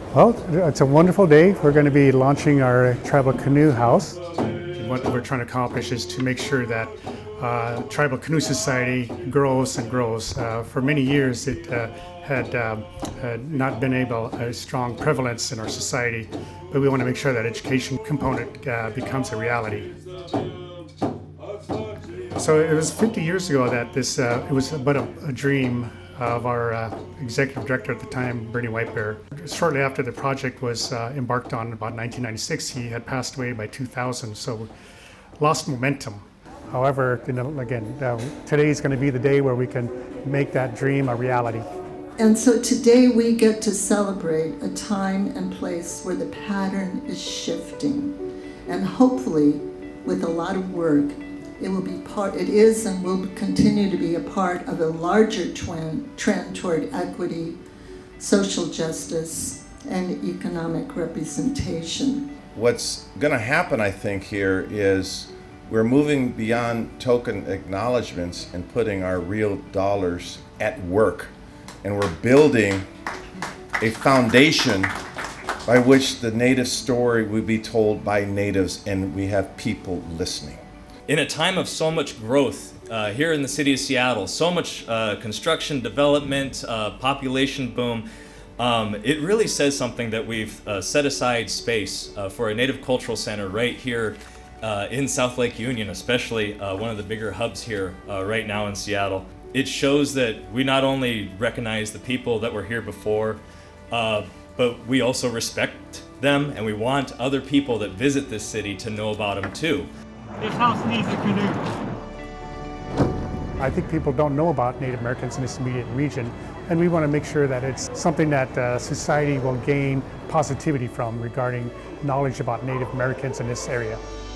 Well, it's a wonderful day. We're going to be launching our tribal canoe house. What we're trying to accomplish is to make sure that Tribal Canoe Society grows and grows. For many years it had not been a strong prevalence in our society, but we want to make sure that education component becomes a reality. So it was 50 years ago that it was but a dream of our executive director at the time, Bernie Whitebear. Shortly after the project was embarked on, about 1996, he had passed away by 2000, so lost momentum. However, again, today is going to be the day where we can make that dream a reality. And so today we get to celebrate a time and place where the pattern is shifting. And hopefully, with a lot of work, it is and will continue to be a part of a larger trend toward equity, social justice, and economic representation. What's going to happen, I think, here is we're moving beyond token acknowledgments and putting our real dollars at work. And we're building a foundation by which the Native story will be told by Natives, and we have people listening. In a time of so much growth here in the city of Seattle, so much construction, development, population boom, it really says something that we've set aside space for a Native Cultural Center right here in South Lake Union, especially one of the bigger hubs here right now in Seattle. It shows that we not only recognize the people that were here before, but we also respect them, and we want other people that visit this city to know about them too. This house needs a canoe. I think people don't know about Native Americans in this immediate region, and we want to make sure that it's something that society will gain positivity from regarding knowledge about Native Americans in this area.